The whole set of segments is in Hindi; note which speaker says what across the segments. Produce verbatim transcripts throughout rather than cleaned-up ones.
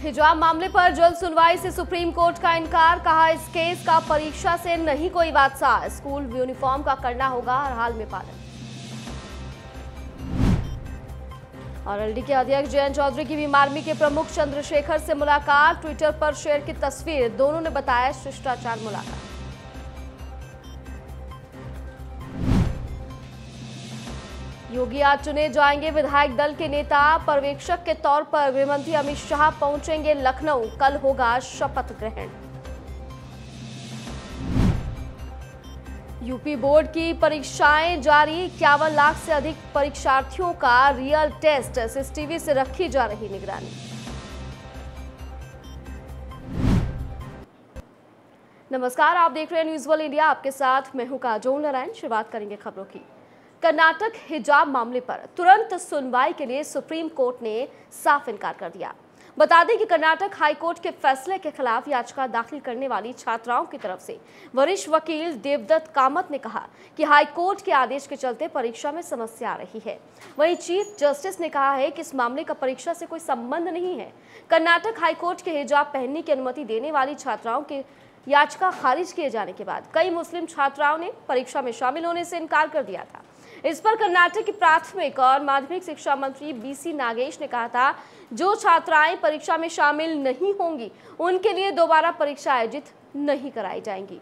Speaker 1: हिजाब मामले पर जल्द सुनवाई से सुप्रीम कोर्ट का इनकार। कहा इस केस का परीक्षा से नहीं कोई वास्ता, स्कूल यूनिफॉर्म का करना होगा हर हाल में पालन। और एलडी के अध्यक्ष जयंत चौधरी की भी आर्मी के प्रमुख चंद्रशेखर से मुलाकात। ट्विटर पर शेयर की तस्वीर, दोनों ने बताया शिष्टाचार मुलाकात। योगी आज चुने जाएंगे विधायक दल के नेता। पर्यवेक्षक के तौर पर गृहमंत्री अमित शाह पहुंचेंगे लखनऊ। कल होगा शपथ ग्रहण। यूपी बोर्ड की परीक्षाएं जारी। इक्यावन लाख से अधिक परीक्षार्थियों का रियल टेस्ट। सीसीटीवी से रखी जा रही निगरानी। नमस्कार, आप देख रहे हैं न्यूज़ वर्ल्ड इंडिया। आपके साथ मैं हूं काजोल नारायण। शुरुआत करेंगे खबरों की। कर्नाटक हिजाब मामले पर तुरंत सुनवाई के लिए सुप्रीम कोर्ट ने साफ इनकार कर दिया। बता दें कि कर्नाटक हाईकोर्ट के फैसले के खिलाफ याचिका दाखिल करने वाली छात्राओं की तरफ से वरिष्ठ वकील देवदत्त कामत ने कहा कि हाईकोर्ट के आदेश के चलते परीक्षा में समस्या आ रही है। वहीं चीफ जस्टिस ने कहा है कि इस मामले का परीक्षा से कोई संबंध नहीं है। कर्नाटक हाईकोर्ट के हिजाब पहनने की अनुमति देने वाली छात्राओं के याचिका खारिज किए जाने के बाद कई मुस्लिम छात्राओं ने परीक्षा में शामिल होने से इनकार कर दिया था। इस पर कर्नाटक की प्राथमिक और माध्यमिक शिक्षा मंत्री बीसी नागेश ने कहा था, जो छात्राएं परीक्षा में शामिल नहीं होंगी उनके लिए दोबारा परीक्षा आयोजित नहीं कराई जाएंगी।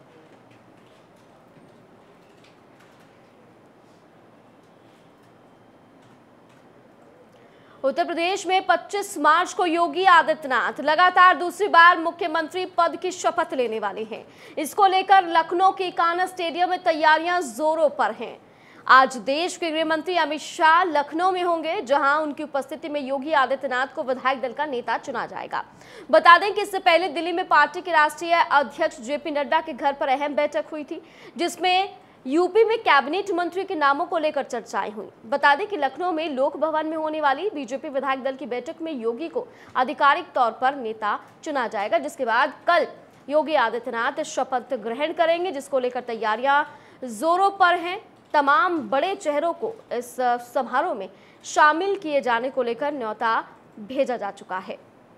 Speaker 1: उत्तर प्रदेश में पच्चीस मार्च को योगी आदित्यनाथ लगातार दूसरी बार मुख्यमंत्री पद की शपथ लेने वाले हैं। इसको लेकर लखनऊ के इकाना स्टेडियम में तैयारियां जोरों पर हैं। आज देश के गृह मंत्री अमित शाह लखनऊ में होंगे, जहां उनकी उपस्थिति में योगी आदित्यनाथ को विधायक दल का नेता चुना जाएगा। बता दें कि इससे पहले दिल्ली में पार्टी के राष्ट्रीय अध्यक्ष जेपी नड्डा के घर पर अहम बैठक हुई थी, जिसमें यूपी में कैबिनेट मंत्री के नामों को लेकर चर्चाएं हुई। बता दें कि लखनऊ में लोक भवन में होने वाली बीजेपी विधायक दल की बैठक में योगी को आधिकारिक तौर पर नेता चुना जाएगा, जिसके बाद कल योगी आदित्यनाथ शपथ ग्रहण करेंगे, जिसको लेकर तैयारियां जोरों पर हैं। तमाम बड़े चेहरों को इस समारोह में शामिल किए जाने को लेकर न्योता भेजा जा चुका है।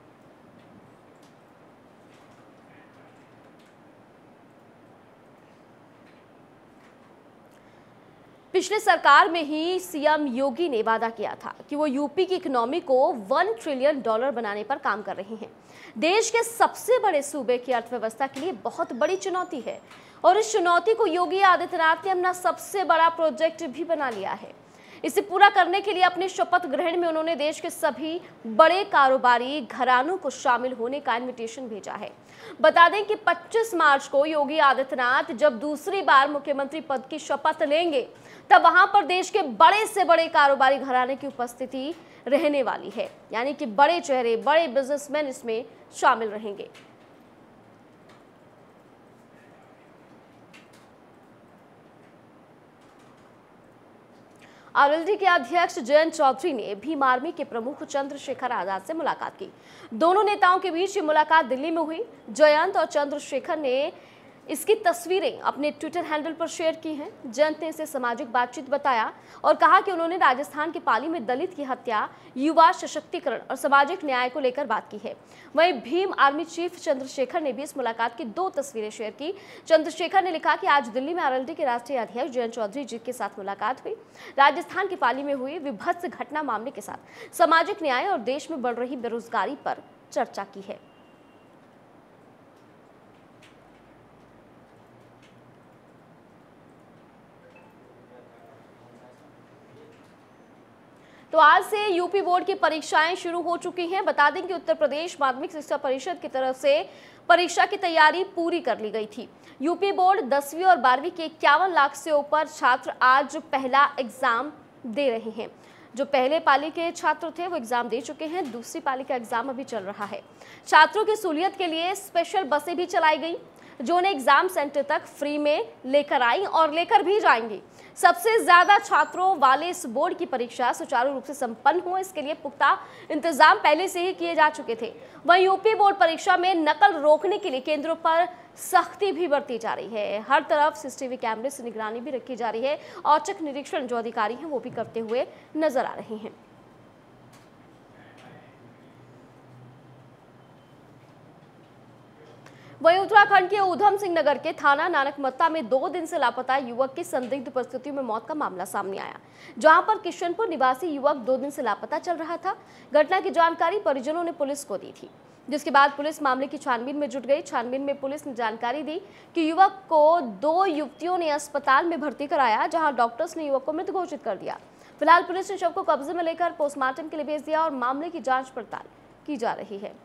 Speaker 1: पिछले सरकार में ही सीएम योगी ने वादा किया था कि वो यूपी की इकोनॉमी को वन ट्रिलियन डॉलर बनाने पर काम कर रहे हैं। देश के सबसे बड़े सूबे की अर्थव्यवस्था के लिए बहुत बड़ी चुनौती है और इस चुनौती को योगी आदित्यनाथ ने अपना सबसे बड़ा प्रोजेक्ट भी बना लिया है। इसे पूरा करने के लिए अपने शपथ ग्रहण में उन्होंने देश के सभी बड़े कारोबारी घरानों को शामिल होने का इनविटेशन भेजा है। बता दें कि पच्चीस मार्च को योगी आदित्यनाथ जब दूसरी बार मुख्यमंत्री पद की शपथ लेंगे, तब वहां पर देश के बड़े से बड़े कारोबारी घराने की उपस्थिति रहने वाली है, यानी कि बड़े चेहरे, बड़े बिजनेसमैन इसमें शामिल रहेंगे। आरएलडी के अध्यक्ष जयंत चौधरी ने भीम आर्मी के प्रमुख चंद्रशेखर आजाद से मुलाकात की। दोनों नेताओं के बीच ये मुलाकात दिल्ली में हुई। जयंत और चंद्रशेखर ने इसकी तस्वीरें अपने ट्विटर हैंडल पर शेयर की हैं। जयंत ने इसे सामाजिक बातचीत बताया और कहा कि उन्होंने राजस्थान के पाली में दलित की हत्या, युवा सशक्तिकरण और सामाजिक न्याय को लेकर बात की है। वहीं भीम आर्मी चीफ चंद्रशेखर ने भी इस मुलाकात की दो तस्वीरें शेयर की। चंद्रशेखर ने लिखा कि आज दिल्ली में आरएलडी के राष्ट्रीय अध्यक्ष जयंत चौधरी जी के साथ मुलाकात हुई। राजस्थान के पाली में हुई विभत्स घटना मामले के साथ सामाजिक न्याय और देश में बढ़ रही बेरोजगारी पर चर्चा की है। तो आज से यूपी बोर्ड की परीक्षाएं शुरू हो चुकी हैं। बता दें कि उत्तर प्रदेश माध्यमिक शिक्षा परिषद की तरफ से परीक्षा की तैयारी पूरी कर ली गई थी। यूपी बोर्ड दसवीं और बारहवीं के इक्यावन लाख से ऊपर छात्र आज पहला एग्जाम दे रहे हैं। जो पहले पाली के छात्र थे वो एग्जाम दे चुके हैं, दूसरी पाली का एग्जाम अभी चल रहा है। छात्रों की सहूलियत के लिए स्पेशल बसें भी चलाई गई, जो उन्हें एग्जाम सेंटर तक फ्री में लेकर आई और लेकर भी जाएंगी। सबसे ज्यादा छात्रों वाले इस बोर्ड की परीक्षा सुचारू रूप से संपन्न हो, इसके लिए पुख्ता इंतजाम पहले से ही किए जा चुके थे। वहीं यूपी बोर्ड परीक्षा में नकल रोकने के लिए केंद्रों पर सख्ती भी बरती जा रही है। हर तरफ सीसीटीवी कैमरे से निगरानी भी रखी जा रही है। औचक निरीक्षण जो अधिकारी हैं वो भी करते हुए नजर आ रहे हैं। उत्तराखंड के ऊधम सिंह नगर के थाना नानकमत्ता में दो दिन से लापता युवक की संदिग्ध परिस्थितियों में मौत का मामला सामने आया, जहां पर किशनपुर निवासी युवक दो दिन से लापता चल रहा था। घटना की जानकारी परिजनों ने पुलिस को दी थी, जिसके बाद पुलिस मामले की छानबीन में जुट गई। छानबीन में पुलिस ने जानकारी दी कि युवक को दो युवतियों ने अस्पताल में भर्ती कराया, जहां डॉक्टर्स ने युवक को मृत घोषित कर दिया। फिलहाल पुलिस ने शव को कब्जे में लेकर पोस्टमार्टम के लिए भेज दिया और मामले की जांच पड़ताल की जा रही है।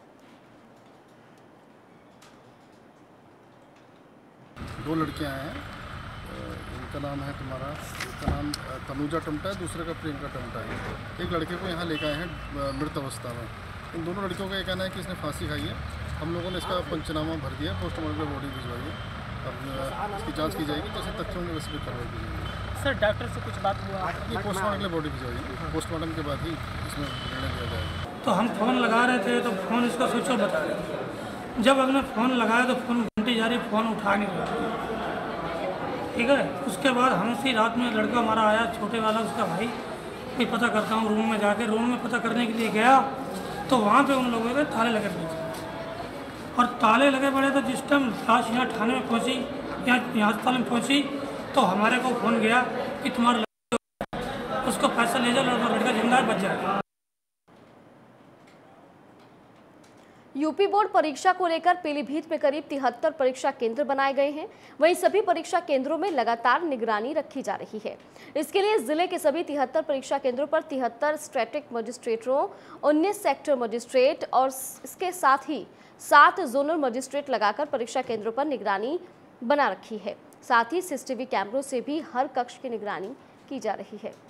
Speaker 2: दो लड़कियां हैं, इनका नाम है तुम्हारा एक का नाम तनुजा टमटा है, दूसरे का प्रियंका टमटा है। एक लड़के को यहाँ लेकर आए हैं मृत अवस्था में। इन दोनों लड़कियों का ये कहना है कि इसने फांसी खाई है। हम लोगों ने इसका पंचनामा भर दिया, पोस्टमार्टम में बॉडी भिजवाई है। अब इसकी जांच की जाएगी, जैसे तथ्यों में वैसे भी कार्रवाई की जाएगी।
Speaker 3: सर डॉक्टर से कुछ बात हुआ?
Speaker 2: ये पोस्टमार्टम के लिए बॉडी भिजवाई, पोस्टमार्टम के बाद ही इसमें निर्णय लिया जाएगा।
Speaker 4: तो हम फ़ोन लगा रहे थे तो फ़ोन इसका स्विच ऑफ बता रहे थे। जब हमने फ़ोन लगाया तो फ़ोन घंटी जा रही, फ़ोन उठा नहीं रहा। ठीक है, उसके बाद हम उसी रात में लड़का हमारा आया, छोटे वाला उसका भाई, कोई पता करता हूँ। रूम में जाके रूम में पता करने के लिए गया तो वहाँ पे उन लोगों के ताले लगे पड़े और ताले लगे पड़े। तो जिस टाइम लाश यहाँ थाने में पहुँची, यहाँ यहाँ अस्पताल में पहुँची, तो हमारे को फ़ोन गया कि तुम्हारा लड़का, उसको पैसा ले जाओ, लड़का जिंदा बच जाए।
Speaker 1: यूपी बोर्ड परीक्षा को लेकर पीलीभीत में करीब तिहत्तर परीक्षा केंद्र बनाए गए हैं। वहीं सभी परीक्षा केंद्रों में लगातार निगरानी रखी जा रही है। इसके लिए जिले के सभी तिहत्तर परीक्षा केंद्रों पर तिहत्तर स्टैटिक मजिस्ट्रेटों, उन्नीस सेक्टर मजिस्ट्रेट और इसके साथ ही सात जोनल मजिस्ट्रेट लगाकर परीक्षा केंद्रों पर निगरानी बना रखी है। साथ ही सीसीटीवी कैमरों से भी हर कक्ष की निगरानी की जा रही है।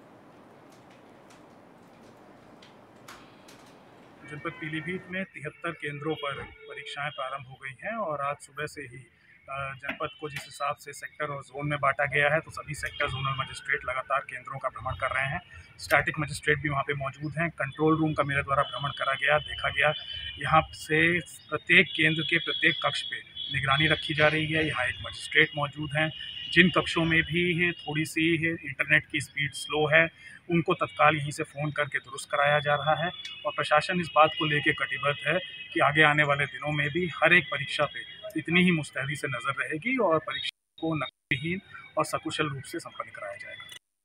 Speaker 5: जनपद पीलीभीत में तिहत्तर केंद्रों पर परीक्षाएं प्रारंभ हो गई हैं और आज सुबह से ही जनपद को जिस हिसाब से सेक्टर और जोन में बांटा गया है, तो सभी सेक्टर जोनल मजिस्ट्रेट लगातार केंद्रों का भ्रमण कर रहे हैं। स्टैटिक मजिस्ट्रेट भी वहां पे मौजूद हैं। कंट्रोल रूम का मेरे द्वारा भ्रमण करा गया, देखा गया। यहाँ से प्रत्येक केंद्र के प्रत्येक कक्ष पे निगरानी रखी जा रही है। यहाँ एक मजिस्ट्रेट मौजूद हैं। जिन कक्षों में भी है थोड़ी सी है इंटरनेट की स्पीड स्लो है, उनको तत्काल यहीं से फ़ोन करके दुरुस्त कराया जा रहा है। और प्रशासन इस बात को लेकर कटिबद्ध है कि आगे आने वाले दिनों में भी हर एक परीक्षा पे इतनी ही मुस्तैदी से नज़र रहेगी और परीक्षा को नकलहीन और सकुशल रूप से संपन्न कराया जाएगा।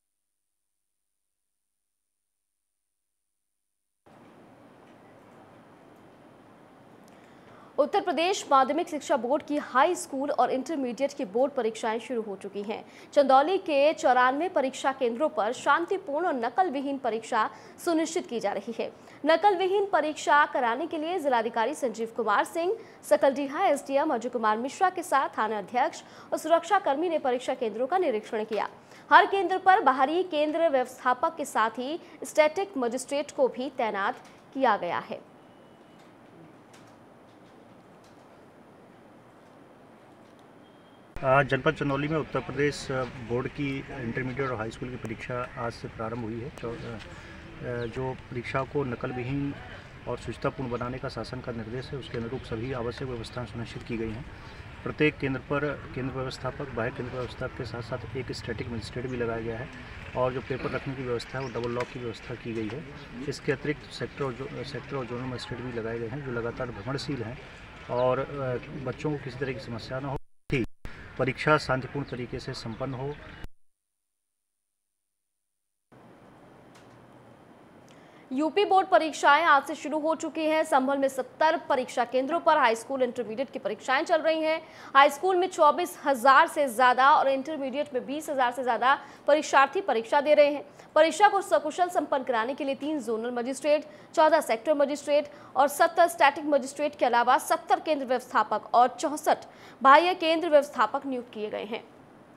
Speaker 1: उत्तर प्रदेश माध्यमिक शिक्षा बोर्ड की हाई स्कूल और इंटरमीडिएट की बोर्ड परीक्षाएं शुरू हो चुकी हैं। चंदौली के चौरानवे परीक्षा केंद्रों पर शांतिपूर्ण और नकल विहीन परीक्षा सुनिश्चित की जा रही है। नकल विहीन परीक्षा कराने के लिए जिलाधिकारी संजीव कुमार सिंह, सकलडीहा एसडीएम अजय कुमार मिश्रा के साथ थाना अध्यक्ष और सुरक्षा कर्मी ने परीक्षा केंद्रों का निरीक्षण किया। हर केंद्र पर बाहरी केंद्र व्यवस्थापक के साथ ही स्टैटिक मजिस्ट्रेट को भी तैनात किया गया है।
Speaker 6: जनपद चंदौली में उत्तर प्रदेश बोर्ड की इंटरमीडिएट और हाई स्कूल की परीक्षा आज से प्रारंभ हुई है। जो परीक्षा को नकल विहीन और शुचितापूर्ण बनाने का शासन का निर्देश है, उसके अनुरूप सभी आवश्यक व्यवस्थाएं सुनिश्चित की गई हैं। प्रत्येक केंद्र पर केंद्र व्यवस्थापक, बाह्य केंद्र व्यवस्थापक के साथ साथ एक स्टैटिक मजिस्ट्रेट भी लगाया गया है और जो पेपर रखने की व्यवस्था है वो डबल लॉक की व्यवस्था की गई है। इसके अतिरिक्त सेक्टर और जो सेक्टर और जोनल मजिस्ट्रेट भी लगाए गए हैं, जो लगातार भ्रमणशील हैं और बच्चों को किसी तरह की समस्या न हो, परीक्षा शांतिपूर्ण तरीके से संपन्न हो।
Speaker 1: यूपी बोर्ड परीक्षाएं आज से शुरू हो चुकी हैं। संभल में सत्तर परीक्षा केंद्रों पर हाई स्कूल इंटरमीडिएट की परीक्षाएं चल रही हैं। हाई स्कूल में चौबीस हजार से ज्यादा और इंटरमीडिएट में बीस हजार से ज्यादा परीक्षार्थी परीक्षा दे रहे हैं। परीक्षा को सकुशल संपन्न कराने के लिए तीन जोनल मजिस्ट्रेट, चौदह सेक्टर मजिस्ट्रेट और सत्तर स्टैटिक मजिस्ट्रेट के अलावा सत्तर केंद्र व्यवस्थापक और चौसठ बाह्य केंद्र व्यवस्थापक नियुक्त किए गए हैं।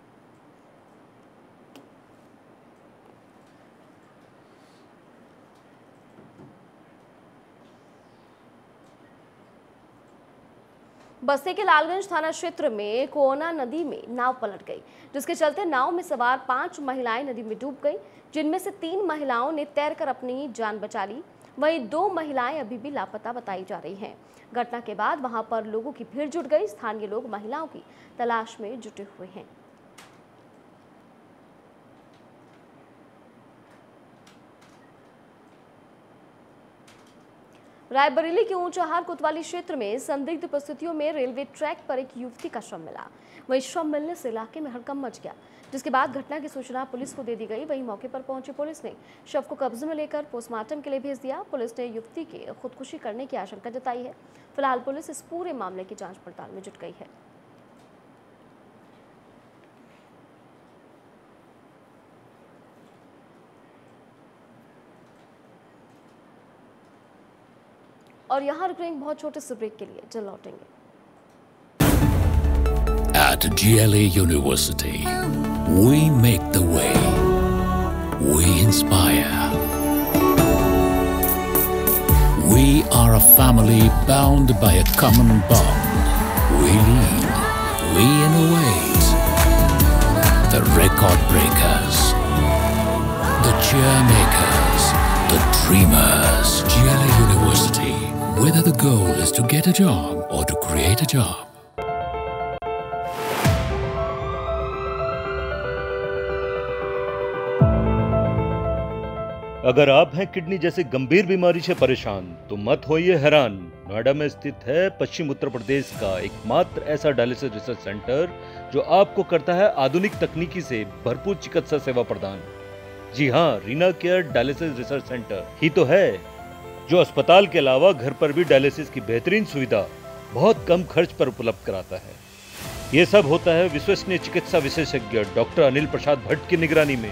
Speaker 1: बस्ती के लालगंज थाना क्षेत्र में कोना नदी में नाव पलट गई, जिसके चलते नाव में सवार पांच महिलाएं नदी में डूब गई, जिनमें से तीन महिलाओं ने तैरकर अपनी जान बचा ली। वहीं दो महिलाएं अभी भी लापता बताई जा रही हैं। घटना के बाद वहां पर लोगों की भीड़ जुट गई। स्थानीय लोग महिलाओं की तलाश में जुटे हुए हैं। रायबरेली के ऊंचाहार कोतवाली क्षेत्र में संदिग्ध परिस्थितियों में रेलवे ट्रैक पर एक युवती का शव मिला। वहीं शव मिलने से इलाके में हड़कंप मच गया, जिसके बाद घटना की सूचना पुलिस को दे दी गई। वहीं मौके पर पहुंची पुलिस ने शव को कब्जे में लेकर पोस्टमार्टम के लिए भेज दिया। पुलिस ने युवती के खुदकुशी करने की आशंका जताई है। फिलहाल पुलिस इस पूरे मामले की जांच पड़ताल में जुट गई है। और यहाँ रुक रहे हैं बहुत छोटे से ब्रेक के लिए, जल्द लौटेंगे।
Speaker 3: At G L A University, we make the way. We inspire. We are a family bound by a common bond. We lead. We innovate. The record breakers. The cheer makers. The dreamers. G L A University. Whether the goal is to get a job or to create a job.
Speaker 7: अगर आप हैं किडनी जैसे गंभीर बीमारी से परेशान तो मत होइए हैरान। नोएडा में स्थित है पश्चिम उत्तर प्रदेश का एकमात्र ऐसा डायलिसिस रिसर्च सेंटर जो आपको करता है आधुनिक तकनीकी से भरपूर चिकित्सा सेवा प्रदान। जी हाँ, Reena care dialysis research centre ही तो है जो अस्पताल के अलावा घर पर भी डायलिसिस की बेहतरीन सुविधा बहुत कम खर्च पर उपलब्ध कराता है। ये सब होता है विश्वसनीय चिकित्सा विशेषज्ञ डॉक्टर अनिल प्रसाद भट्ट की निगरानी में।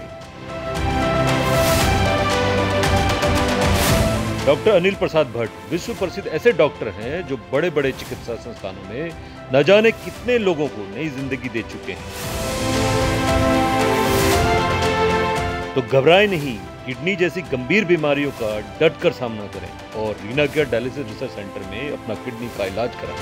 Speaker 7: डॉक्टर अनिल प्रसाद भट्ट विश्व प्रसिद्ध ऐसे डॉक्टर हैं जो बड़े बड़े चिकित्सा संस्थानों में न जाने कितने लोगों को नई जिंदगी दे चुके हैं। तो घबराएं नहीं, किडनी जैसी गंभीर बीमारियों का डट कर सामना करें और Reena care dialysis research centre में अपना किडनी का इलाज कराएं।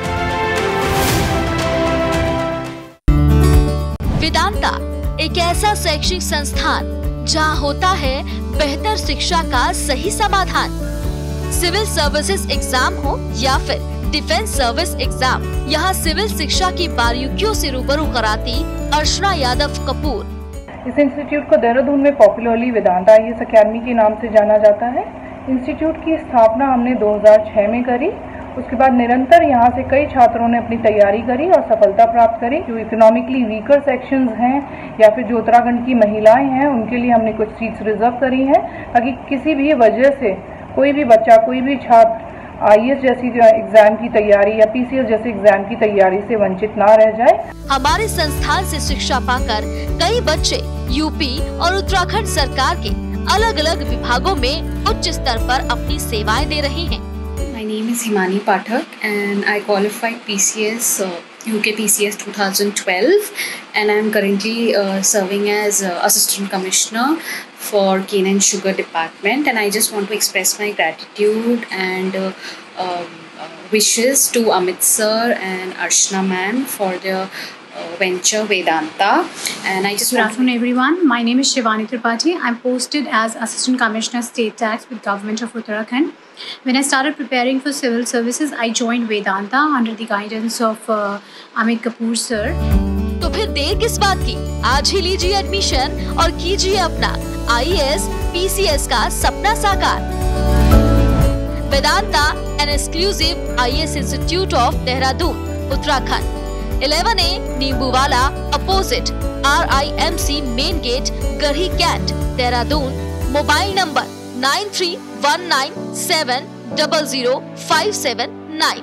Speaker 8: वेदांता एक ऐसा शैक्षिक संस्थान जहां होता है बेहतर शिक्षा का सही समाधान। सिविल सर्विसेज एग्जाम हो या फिर डिफेंस सर्विस एग्जाम, यहाँ सिविल शिक्षा की बारीकियों से रूबरू कराती अर्चना यादव कपूर।
Speaker 9: इस इंस्टीट्यूट को देहरादून में popularly Vedanta I S academy के नाम से जाना जाता है। इंस्टीट्यूट की स्थापना हमने दो हज़ार छह में करी। उसके बाद निरंतर यहाँ से कई छात्रों ने अपनी तैयारी करी और सफलता प्राप्त करी। जो इकोनॉमिकली वीकर सेक्शंस हैं या फिर जो उत्तराखंड की महिलाएं हैं, उनके लिए हमने कुछ सीट्स रिजर्व करी हैं ताकि किसी भी वजह से कोई भी बच्चा, कोई भी छात्र आई ए एस जैसी एग्जाम की तैयारी या पी सी एस जैसे एग्जाम की तैयारी से वंचित ना रह जाए।
Speaker 8: हमारे संस्थान से शिक्षा पाकर कई बच्चे यूपी और उत्तराखंड सरकार के अलग अलग विभागों में उच्च स्तर पर अपनी सेवाएं दे रहे हैं।
Speaker 10: My name is Himani Pathak and I qualified P C S, uh, U K P C S twenty twelve, and I am currently uh, serving as uh, Assistant Commissioner for Cane and Sugar Department, and I just want to express my gratitude and uh, uh, wishes to Amit sir and Archana ma'am for the uh, venture Vedanta. And I just
Speaker 11: Good afternoon everyone, my name is Shivani Tripathi. I am posted as Assistant Commissioner State Tax with Government of Uttarakhand. When I started preparing for civil services, I joined Vedanta under the guidance of uh, Amit Kapoor sir.
Speaker 8: तो फिर देर किस बात की, आज ही लीजिए एडमिशन और कीजिए अपना I A S P C S का सपना साकार। Vedanta an exclusive I A S institute of Dehradun, Uttarakhand. Eleven A Nimbuwala opposite R I M C main gate, Garhi cantt, Dehradun. Mobile number nine three one nine seven double zero five seven nine.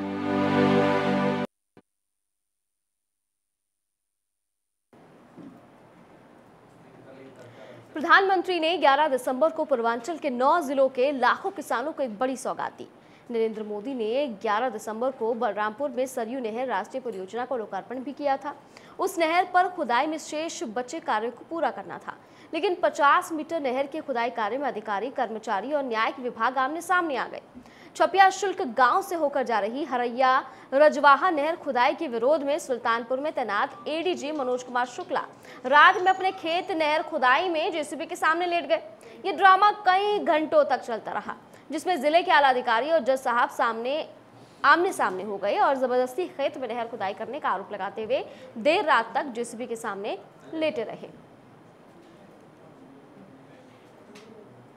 Speaker 1: प्रधानमंत्री ने ग्यारह दिसंबर को पूर्वांचल के नौ जिलों के लाखों किसानों को एक बड़ी सौगात दी। नरेंद्र मोदी ने ग्यारह दिसंबर को बलरामपुर में सरयू नहर राष्ट्रीय परियोजना का लोकार्पण भी किया था। उस नहर पर खुदाई में शेष बचे कार्यों को पूरा करना था, लेकिन पचास मीटर नहर के खुदाई कार्य में अधिकारी, कर्मचारी और न्यायिक विभाग आमने सामने आ गए। छपिया शुल्क गांव से होकर जा रही हरैया रजवाहा नहर खुदाई के विरोध में सुल्तानपुर में तैनात A D G Manoj Kumar Shukla रात में अपने खेत नहर खुदाई में जे सी बी के सामने लेट गए। ये ड्रामा कई घंटों तक चलता रहा, जिसमें जिले के आला अधिकारी और जज साहब सामने आमने सामने हो गए और जबरदस्ती खेत में नहर खुदाई करने का आरोप लगाते हुए देर रात तक जे सी बी के सामने लेटे रहे।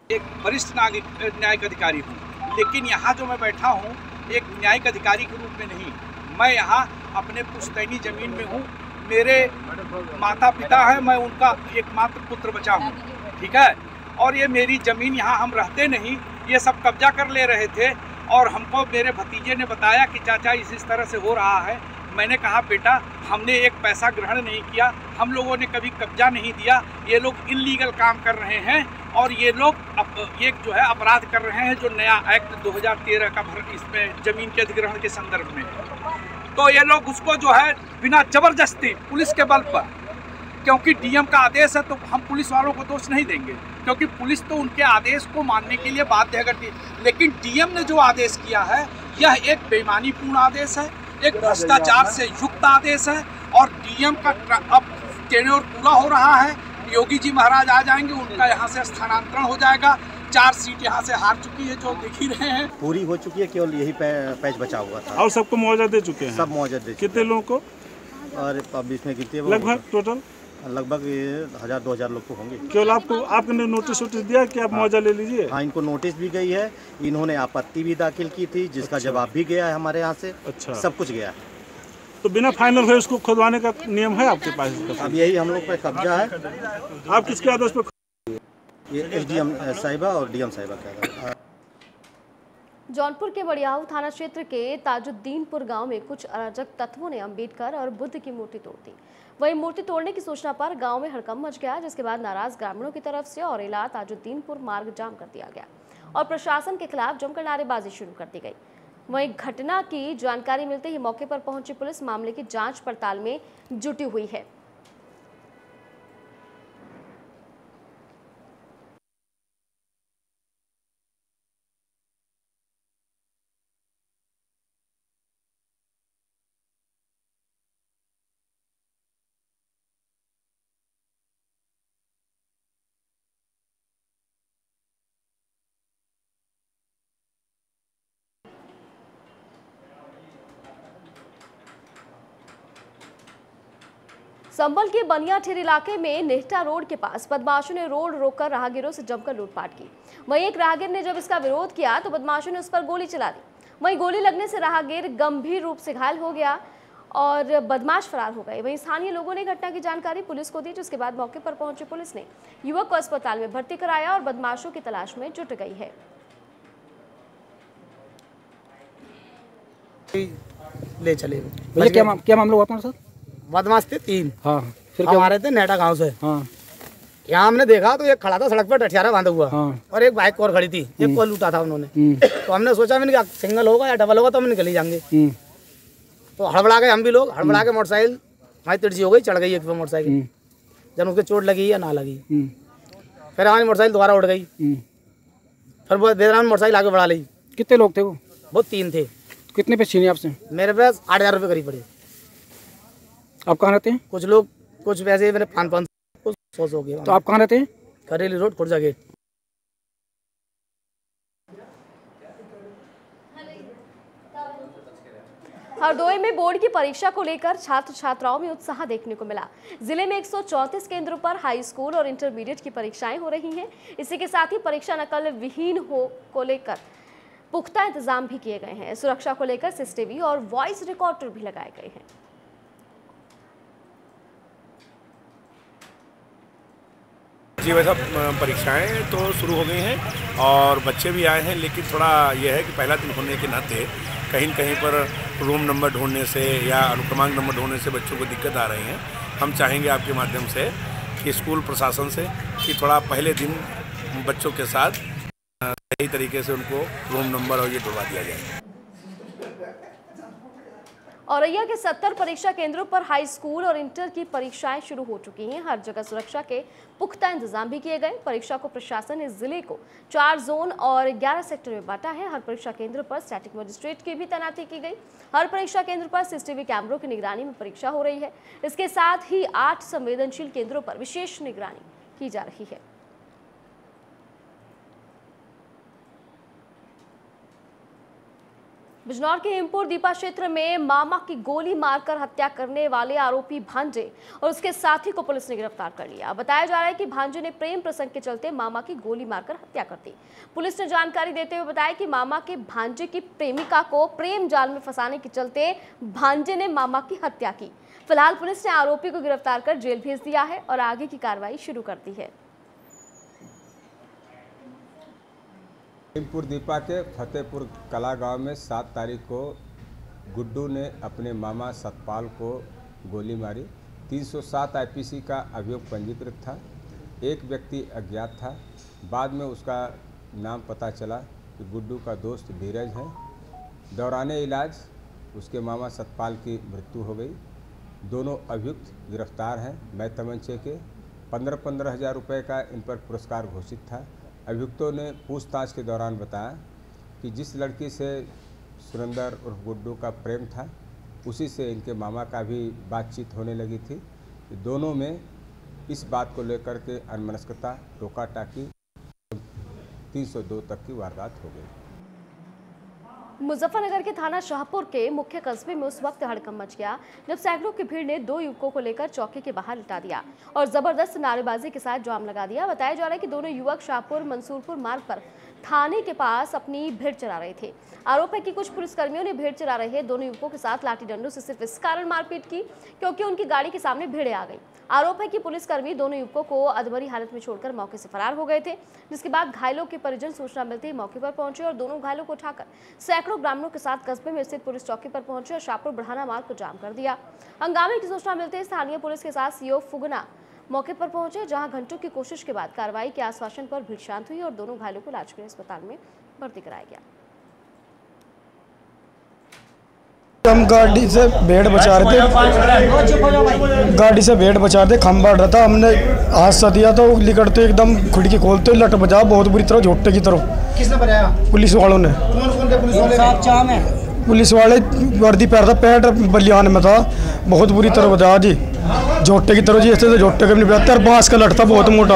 Speaker 12: एक वरिष्ठ नागरिक न्यायिक अधिकारी हूँ, लेकिन यहाँ जो मैं बैठा हूँ एक न्यायिक अधिकारी के रूप में नहीं, मैं यहाँ अपने पुश्तैनी ज़मीन में हूँ। मेरे माता पिता हैं, मैं उनका एकमात्र पुत्र बचा हूँ, ठीक है। और ये मेरी ज़मीन, यहाँ हम रहते नहीं, ये सब कब्जा कर ले रहे थे। और हमको मेरे भतीजे ने बताया कि चाचा इस इस तरह से हो रहा है। मैंने कहा बेटा हमने एक पैसा ग्रहण नहीं किया, हम लोगों ने कभी कब्जा नहीं दिया, ये लोग इल्लीगल काम कर रहे हैं और ये लोग ये जो है अपराध कर रहे हैं जो नया एक्ट दो हज़ार तेरह का भर इसमें ज़मीन के अधिग्रहण के संदर्भ में। तो ये लोग उसको जो है बिना ज़बरदस्ती पुलिस के बल पर, क्योंकि डीएम का आदेश है तो हम पुलिस वालों को दोष नहीं देंगे, क्योंकि पुलिस तो उनके आदेश को मानने के लिए बाध्य है। लेकिन डीएम ने जो आदेश किया है यह एक बेईमानीपूर्ण आदेश है, एक भ्रष्टाचार से युक्त आदेश है। और डीएम का अब टेन्योर पूरा हो रहा है, योगी जी महाराज आ जाएंगे, उनका यहाँ से स्थानांतरण हो जाएगा। चार सीट यहाँ से हार चुकी है जो देख ही रहे हैं,
Speaker 13: पूरी हो चुकी है, केवल यही पैच बचा हुआ था।
Speaker 14: और सबको मुआवजा दे चुके हैं?
Speaker 13: सब मुआवजा दे।
Speaker 14: कितने लोगों को?
Speaker 13: और अब इसमें कितने
Speaker 14: लगभग टोटल?
Speaker 13: लगभग हजार दो हजार लोग तो होंगे।
Speaker 14: केवल आपको आपने नोटिस वोटिस दिया कि आप मुआवजा ले लीजिए?
Speaker 13: हाँ, इनको नोटिस भी गई है, इन्होंने आपत्ति भी दाखिल की थी जिसका अच्छा। जवाब भी गया है हमारे यहाँ से। अच्छा। सब कुछ गया है।
Speaker 14: तो बिना फाइनल हुए उसको खुदवाने का नियम है आपके पास?
Speaker 13: अब यही हम लोग पे कब्जा है।
Speaker 14: आप किसके आदेश पर?
Speaker 13: ये एसडीएम साहिबा और डीएम साहिबा का।
Speaker 1: जौनपुर के बड़ियाहू थाना क्षेत्र के ताजुद्दीनपुर गांव में कुछ अराजक तत्वों ने अंबेडकर और बुद्ध की मूर्ति तोड़ दी। वहीं मूर्ति तोड़ने की सूचना पर गांव में हड़कंप मच गया, जिसके बाद नाराज ग्रामीणों की तरफ से औरेला ताजुद्दीनपुर मार्ग जाम कर दिया गया और प्रशासन के खिलाफ जमकर नारेबाजी शुरू कर दी गई। वहीं घटना की जानकारी मिलते ही मौके पर पहुंची पुलिस मामले की जांच पड़ताल में जुटी हुई है। संभल के बनियाठेर इलाके में नेहटा रोड के पास बदमाशों ने रोड रोककर राहगीरों से जमकर लूटपाट की। वहीं एक राहगीर ने जब इसका विरोध किया तो बदमाशों ने उस पर गोली चला दी। वहीं गोली लगने से राहगीर गंभीर रूप से घायल हो गया और बदमाश फरार हो गए। वहीं स्थानीय लोगों ने घटना की जानकारी पुलिस को दी, जिसके बाद मौके पर पहुंची पुलिस ने युवक को अस्पताल में भर्ती कराया और बदमाशों की तलाश में जुट गई है।
Speaker 15: ले चले भैया, क्या क्या मामला हुआ तुम्हारे साथ? बदमाश थे तीन। हाँ, फिर क्या? हमारे थे नेटा गांव से। हाँ, यहाँ हमने देखा तो एक खड़ा था सड़क पर डठियारा बांधा हुआ। हाँ, और एक बाइक और खड़ी थी, एक को लूटा था उन्होंने। तो हमने सोचा मैंने सिंगल होगा या डबल होगा तो हम निकल जाएंगे। तो हड़बड़ा गए हम भी लोग, हड़बड़ा के मोटरसाइकिल हमारी तिरछी हो गई, चढ़ गई एक पे मोटरसाइकिल। जब उसके चोट लगी या ना लगी, फिर हमारी मोटरसाइकिल दोबारा उड़ गई। फिर वो देर में मोटरसाइकिल आगे बढ़ा ली। कितने लोग थे वो? वो तीन थे। कितने पैसे छीने आपसे? मेरे पास आठ हजार रुपये करीब पड़े। आप कहाँ रहते हैं? कुछ लोग कुछ पैसे मैंने पाँच पाँच कुछ सौ सौ के। तो आप कहाँ रहते हैं? Kareli road, Khurja gate.
Speaker 1: हरदोई में बोर्ड की परीक्षा को लेकर छात्र छात्राओं में उत्साह देखने को मिला। जिले में एक सौ चौंतीस केंद्रों पर हाई स्कूल और इंटरमीडिएट की परीक्षाएं हो रही हैं। इसी के साथ ही परीक्षा नकल विहीन हो को लेकर पुख्ता इंतजाम भी किए गए हैं। सुरक्षा को लेकर सीसीटीवी और वॉइस रिकॉर्डर भी लगाए गए हैं।
Speaker 16: जी वैसा परीक्षाएं तो शुरू हो गई हैं और बच्चे भी आए हैं, लेकिन थोड़ा यह है कि पहला दिन होने के नाते कहीं न कहीं पर रूम नंबर ढूंढने से या अनुक्रमांक नंबर ढूंढने से बच्चों को दिक्कत आ रही है। हम चाहेंगे आपके माध्यम से कि स्कूल प्रशासन से कि थोड़ा पहले दिन बच्चों के साथ सही तरीके से उनको रूम नंबर और ये ढूंढवा दिया जाए।
Speaker 1: औरैया के सत्तर परीक्षा केंद्रों पर हाई स्कूल और इंटर की परीक्षाएं शुरू हो चुकी हैं। हर जगह सुरक्षा के पुख्ता इंतजाम भी किए गए। परीक्षा को प्रशासन ने जिले को चार जोन और ग्यारह सेक्टर में बांटा है। हर परीक्षा केंद्र पर स्टैटिक मजिस्ट्रेट की भी तैनाती की गई। हर परीक्षा केंद्र पर सीसीटीवी कैमरों की निगरानी में परीक्षा हो रही है। इसके साथ ही आठ संवेदनशील केंद्रों पर विशेष निगरानी की जा रही है। बिजनौर के हिमपुर दीपा क्षेत्र में मामा की गोली मारकर हत्या करने वाले आरोपी भांजे और उसके साथी को पुलिस ने गिरफ्तार कर लिया। बताया जा रहा है कि भांजे ने प्रेम प्रसंग के चलते मामा की गोली मारकर हत्या कर दी। पुलिस ने जानकारी देते हुए बताया कि मामा के भांजे की प्रेमिका को प्रेम जाल में फंसाने के चलते भांजे ने मामा की हत्या की। फिलहाल पुलिस ने आरोपी को गिरफ्तार कर जेल भेज दिया है और आगे की कार्रवाई शुरू कर दी है।
Speaker 17: हिमपुर दीपा के फतेहपुर कला गांव में सात तारीख को गुड्डू ने अपने मामा सतपाल को गोली मारी। तीन सौ सात आईपीसी का अभियोग पंजीकृत था। एक व्यक्ति अज्ञात था। बाद में उसका नाम पता चला कि गुड्डू का दोस्त धीरज है। दौराने इलाज उसके मामा सतपाल की मृत्यु हो गई। दोनों अभियुक्त गिरफ्तार हैं। मैं तमंचे के पंद्रह पंद्रह हज़ार रुपये का इन पर पुरस्कार घोषित था। अभियुक्तों ने पूछताछ के दौरान बताया कि जिस लड़की से सुरेंद्र उर्फ गुड्डू का प्रेम था उसी से इनके मामा का भी बातचीत होने लगी थी। दोनों में इस बात को लेकर के अनमनस्कता, टोका टाकी, तीन सौ दो तक की वारदात हो गई।
Speaker 1: मुजफ्फरनगर के थाना शाहपुर के मुख्य कस्बे में उस वक्त हड़कंप मच गया जब सैकड़ों की भीड़ ने दो युवकों को लेकर चौकी के बाहर लिटा दिया और जबरदस्त नारेबाजी के साथ जाम लगा दिया। बताया जा रहा है कि दोनों युवक शाहपुर मंसूरपुर मार्ग पर थाने के पास अपनी भीड़ चला रहे थे। आरोप है कि कुछ पुलिसकर्मियों ने भीड़ चला रहे दोनों युवकों के साथ लाठी डंडों से सिर्फ इस कारण मारपीट की क्योंकि उनकी गाड़ी के सामने भीड़ें आ गई। आरोप है कि पुलिसकर्मी दोनों युवकों को अधमरी हालत में छोड़कर मौके से फरार हो गए थे, जिसके बाद घायलों के परिजन सूचना मिलते ही मौके पर पहुंचे और दोनों घायलों को उठाकर सैकड़ों ग्रामीणों के साथ कस्बे में स्थित पुलिस चौकी पर पहुंचे और शाहपुर बढ़ाना मार्ग को जाम कर दिया। हंगामे की सूचना मिलते ही स्थानीय पुलिस के साथ सीओ फुगना मौके पर पहुंचे, जहां घंटों की कोशिश के बाद कार्रवाई के आश्वासन पर भीड़ शांत हुई और दोनों घायलों को इलाज के लिए अस्पताल में भर्ती कराया गया।
Speaker 18: हम गाड़ी से भेड़ बचा रहे थे गाड़ी से भेड़ बचा रहे थे खंभा रहा था। हमने हादसा दिया तो लिकड़ते एकदम खिड़की खोलते लट बजा बहुत बुरी तरह झोटे की तरफ।
Speaker 15: किसने बजाया?
Speaker 18: पुलिस वालों ने।
Speaker 15: कौन कौन थे पुलिस वाले? साहब चाम है।
Speaker 18: पुलिस वाले वर्दी पैर था, पैंट बलियान में था, बहुत बुरी तरह बजाया जी, झोटे की तरह जी। ऐसे झोटे के नहीं बजाते और बांस का लट था बहुत मोटा।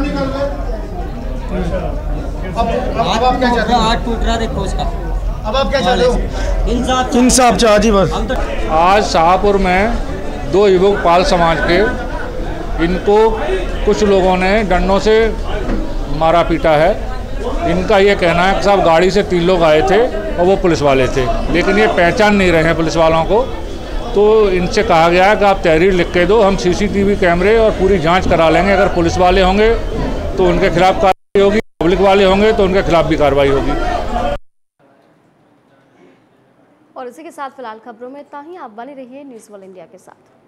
Speaker 15: हाथ टूट रहा देखो उसका। अब आप क्या चाहते हो?
Speaker 18: इंसाफ चाह जी बस।
Speaker 19: आज शाहपुर में दो युवक पाल समाज के, इनको कुछ लोगों ने डंडों से मारा पीटा है। इनका ये कहना है कि साहब गाड़ी से तीन लोग आए थे और वो पुलिस वाले थे, लेकिन ये पहचान नहीं रहे हैं पुलिस वालों को। तो इनसे कहा गया है कि आप तहरीर लिख के दो, हम सीसीटीवी कैमरे और पूरी जांच करा लेंगे। अगर पुलिस वाले होंगे तो उनके खिलाफ कार्रवाई होगी, पब्लिक वाले होंगे तो उनके खिलाफ भी कार्रवाई होगी।
Speaker 1: और इसी के साथ फिलहाल खबरों में इतना ही। आप बने रहिए न्यूज़ वर्ल्ड इंडिया के साथ।